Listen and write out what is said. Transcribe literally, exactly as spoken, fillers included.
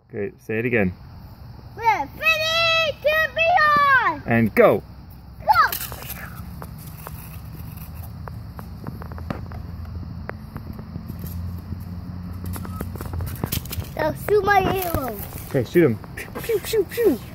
Okay, say it again. Ready to be on! And go! Go! Now shoot my arrows. Okay, shoot him. Pew, pew, pew.